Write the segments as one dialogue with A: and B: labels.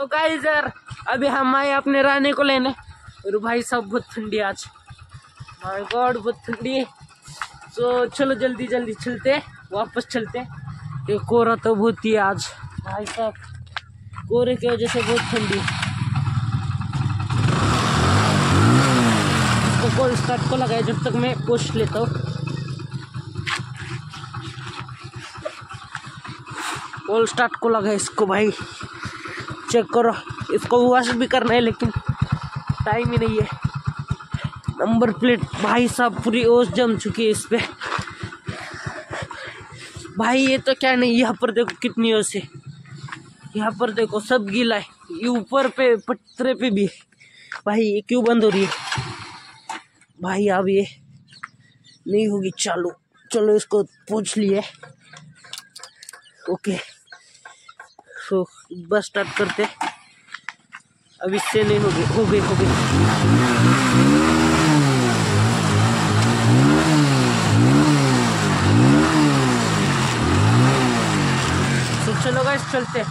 A: तो गाइस यार अभी हम आए अपने रानी को लेने और भाई साहब बहुत ठंडी आज, माय गॉड बहुत ठंडी है। तो चलो जल्दी जल्दी चलते वापस चलते। ये कोहरा तो बहुत ही है आज भाई साहब, कोहरे की वजह से बहुत ठंडी है। इसको कॉल स्टार्ट को लगाए जब तक मैं पूछ लेता हूँ। कॉल स्टार्ट को लगा इसको भाई, चेक करो। इसको वॉश भी करना है लेकिन टाइम ही नहीं है। नंबर प्लेट भाई साहब पूरी ओस जम चुकी है इस पे भाई। ये तो क्या नहीं, यहाँ पर देखो कितनी ओस है, यहाँ पर देखो सब गीला है, ये ऊपर पे पत्थरे पे भी है भाई। ये क्यों बंद हो रही है भाई? अब ये नहीं होगी चालू। चलो इसको पूछ लिए, ओके। तो बस स्टार्ट करते, अब इससे नहीं होगी। हो गई तो चलो गाइस चलते।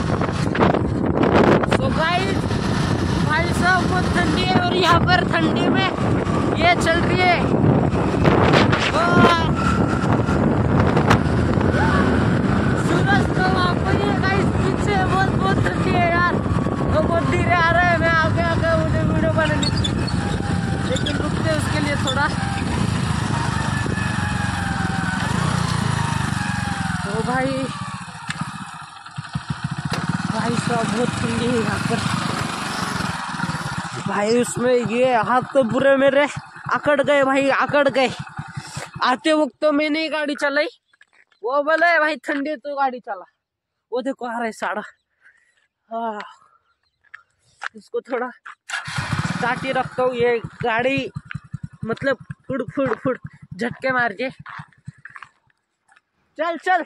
A: तो गाइस भाई साहब बहुत ठंडी है और यहाँ पर ठंडी में ये चल रही है सूरज। तो आपको ये गाइस पीछे बहुत ठंडी है यार, तो बहुत धीरे आ रहा है। मैं आगे मुझे वीडियो बनानी थी लेकिन रुकते उसके लिए थोड़ा। तो भाई साहब बहुत ठंडी है यहाँ पर भाई। उसमें ये हाथ तो पूरे मेरे अकड़ गए भाई, अकड़ गए। आते वक्त तो मैंने ही गाड़ी चलाई, वो बोले भाई ठंडी तो गाड़ी चला। वो देखो आ रहा है साड़ा। इसको थोड़ा स्टार्ट ही रखता हूँ। ये गाड़ी मतलब फुड़ झटके मार के चल।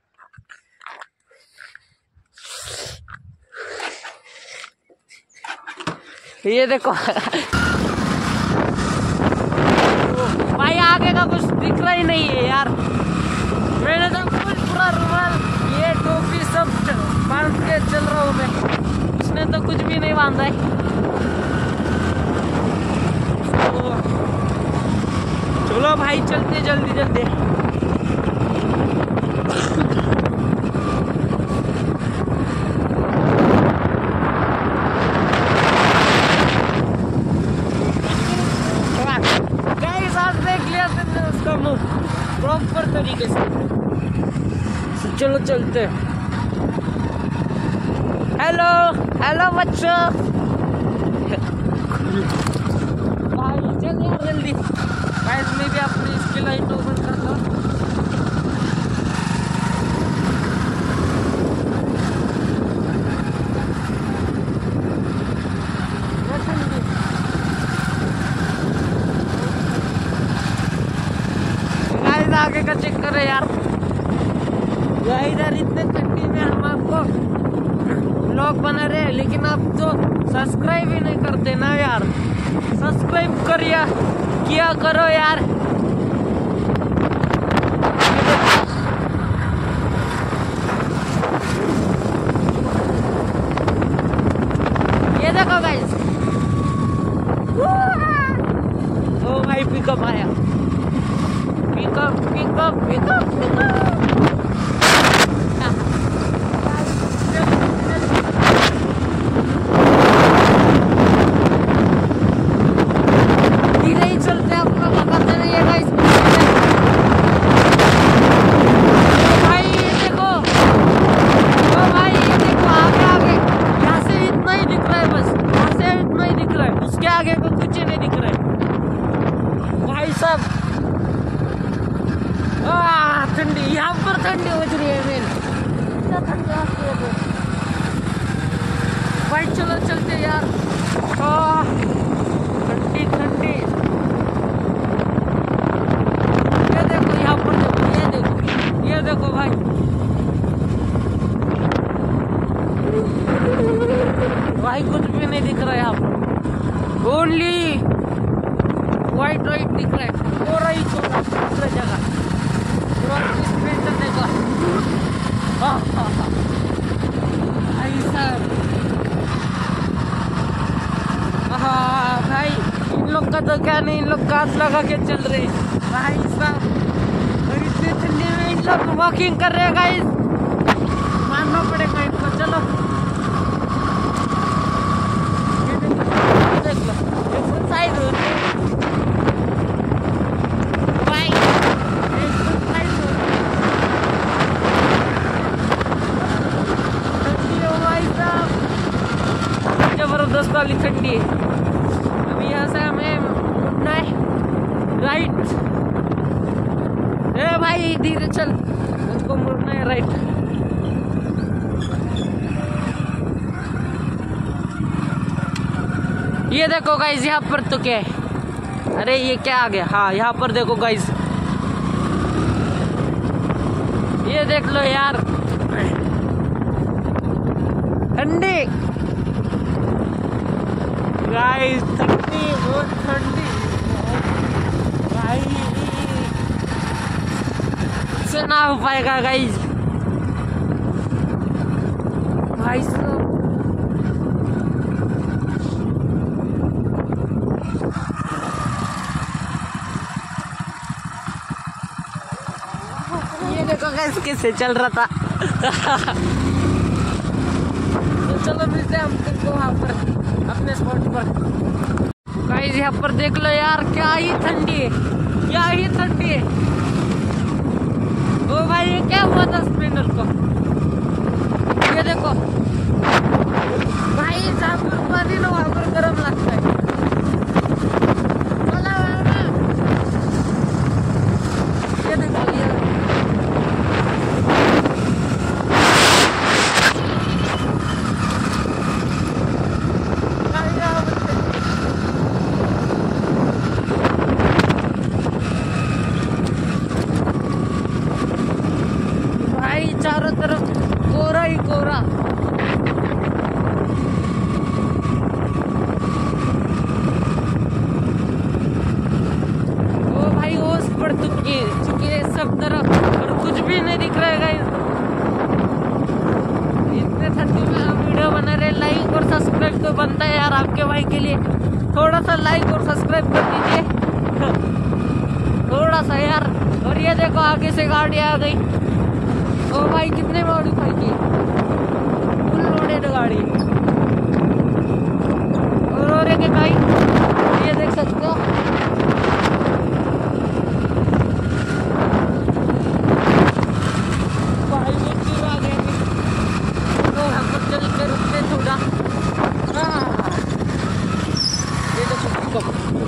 A: ये देखो भाई आगे का कुछ दिख रहा ही नहीं है यार। मैंने तो पूरा रुमाल ये टोपी सब बांध के चल रहा हूँ मैं, उसने तो कुछ भी नहीं बांधा है। चलो भाई चलते जल्दी। प्रॉपर तरीके से चलो चलते। हेलो बच्चों, भाई चल यार जल्दी। गाइस मैं भी अपनी इसकी लाइट ओपन करता हूँ। आगे का चेक करो यार, इधर इतने ठंडी में हम आपको व्लॉग बना रहे हैं लेकिन आप तो सब्सक्राइब ही नहीं करते ना यार। सब्सक्राइब किया करो यार। ये देखो गाइस, ओ भाई पिकअप आया, पिकअप धीरे ही चलते अपना पकड़ते नहीं है गाइस। भाई ये देखो, ओ भाई ये देखो आगे यहाँ से इतना ही दिख रहा है, बस यहाँ से इतना ही दिख रहा है, उसके आगे को कुछ नहीं दिख रहा है भाई साहब। ठंडी यहाँ पर ठंडी हो रही है मेन, इतना ठंडी है भाई। चलो चलते यार, ठंडी। ये देखो यहाँ पर देखो, ये देखो भाई। कुछ भी नहीं दिख रहा है यहाँ पर, ओनली वाइट दिख रहा है, पूरा ही दूसरा जगह भाई साहब तो क्या नहीं, इन लोग कांच लगा के चल रहे भाई साहब। और इतनी ठंडी में इन लोग वॉकिंग कर रहे हैं गाइस, मानना पड़ेगा इनको। चलो देख लो, ये फुल साइज होती है भाई, ये फुल साइज होती है भाई साहब, जबरदस्त वाली ठंडी है। अभी यहाँ से हमें उठना है राइट। ए भाई धीरे चल, मुझको मुड़ना है राइट। ये देखो गाइस, यहाँ पर तो क्या है, अरे ये क्या आ गया, हाँ यहाँ पर देखो गाइस, ये देख लो यार, ठंडी गाइस, ठंडी बहुत ठंडी भाई, से ना हो पाएगा गाइस भाई साहब। ये देखो गाइस कैसे चल रहा था। तो चलो मिलते हैं हम तुमको वहाँ पर अपने स्पॉट पर। गाइस यहाँ पर देख लो यार, क्या ही ठंडी है, क्या ही ठंडी है। ओ भाई ये क्या हुआ था स्प्लेंडर को, ये देखो भाई साहब, पानी ना वहाँ पर गर्म लगता है। ये देखो ये चारों तरफ कोहरा ही कोहरा। ओ भाई ओस पड़ चुकी है सब तरफ और कुछ भी नहीं दिख रहा है गाइस। इतने ठंडी में हम वीडियो बना रहे, लाइक और सब्सक्राइब तो बनता है यार आपके भाई के लिए, थोड़ा सा लाइक और सब्सक्राइब कर दीजिए थोड़ा सा यार। और ये देखो आगे से गाड़ी आ गई। ओ भाई कितने मॉडिफाई की, फुल लोडेड गाड़ी। और एक भाई ये देख सकते हो, भाई ये क्यों आ गए, तो हम लोग चल के रुकते थोड़ा। ये देखो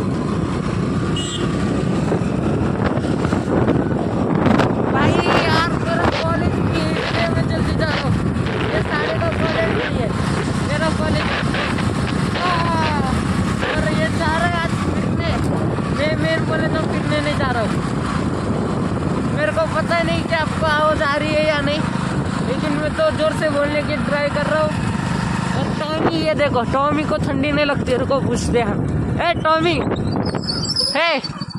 A: मेरे को पता नहीं कि आपको आवाज आ रही है या नहीं, लेकिन मैं तो जोर से बोलने की ट्राई कर रहा हूँ। और टॉमी, ये देखो टॉमी को ठंडी नहीं लगती, रुको पूछते हैं हम। ए टॉमी, हे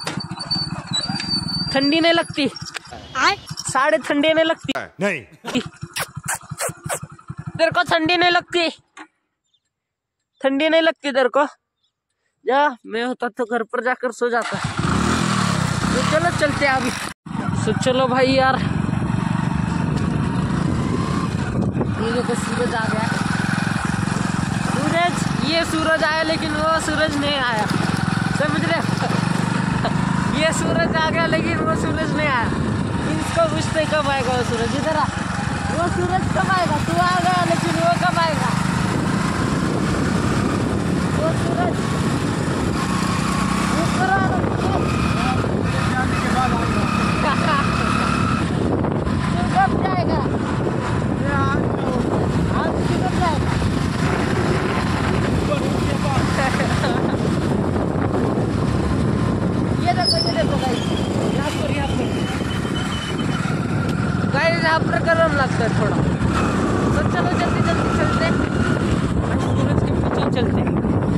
A: ठंडी नहीं लगती? साढ़े ठंडी नहीं लगती? नहीं तेरे को ठंडी नहीं लगती? ठंडी नहीं लगती तेरे को? जा, मैं होता तो घर पर जाकर सो जाता। तो चलो चलते अभी। तो चलो भाई यार, ये देखो सूरज आ गया। सूरज, ये सूरज आया लेकिन वो सूरज नहीं आया, समझ रहे? ये सूरज आ गया लेकिन वो सूरज नहीं आया। इसको पूछते कब आएगा वो सूरज, इधर आ, वो सूरज कब आएगा? तू आ गया लेकिन वो कब आएगा? वो सूरज कब जाएगा? आज कब जाएगा? ये देखो गाइस, यहाँ पर गर्म लगता है थोड़ा। तो चलो जल्दी जल्दी चलते, सूरज के पीछे चलते।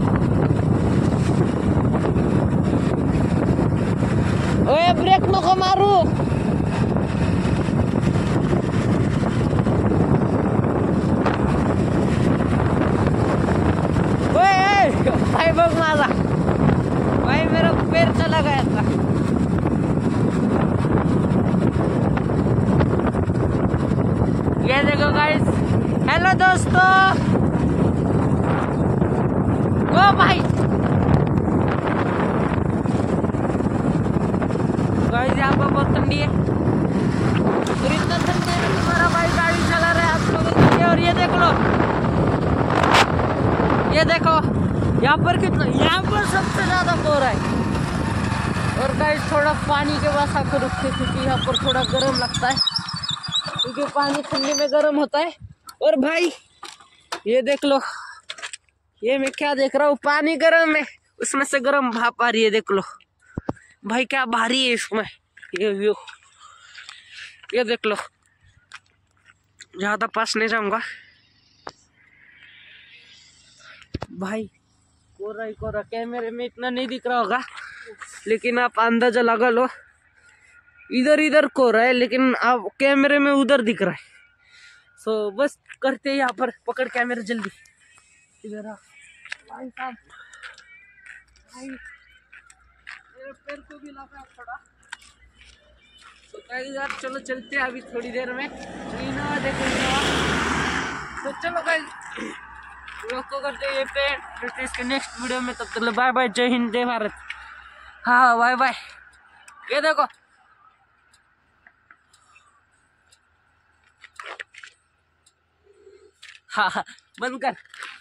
A: ओए ब्रेक नको मारू। ओए भाई बघ माझा, भाई दोस्तों, ओ भाई गाइस यहाँ पर बहुत ठंडी है और इतना ठंडी है कि हमारा भाई गाड़ी चला रहा है आप लोगों के लिए। और ये देख लो, ये देखो यहाँ पर कितना, यहाँ पर सबसे ज्यादा कोहरा है। और गाइस थोड़ा पानी के पास आकर रुकते क्योंकि यहाँ पर थोड़ा गर्म लगता है, क्योंकि पानी ठंडी में गर्म होता है। और भाई ये देख लो, ये मैं क्या देख रहा हूँ, पानी गर्म है, उसमें से गर्म भाप आ रही है। देख लो भाई क्या भारी है इसमें ये व्यू, ये देख लो। ज्यादा पास नहीं जाऊंगा भाई, कोहरा ही कोहरा, कैमरे में इतना नहीं दिख रहा होगा लेकिन आप अंदाजा लगा लो, इधर इधर कोहरा है लेकिन आप कैमरे में उधर दिख रहा है। सो बस करते हैं यहाँ पर, पकड़ कैमरा जल्दी, इधर आ भाई साहब, भाई मेरे पैर को भी लगा थोड़ा। तो गाइस यार चलो चलते हैं अभी थोड़ी देर में, इनोवा देखेंगे। तो चलो गाइस लोग को करते हैं ये पे, मिलते इसके नेक्स्ट वीडियो में, तब तक बाय बाय, जय हिंद जय भारत। हाँ बाय बाय। ये देखो हाँ बंद कर।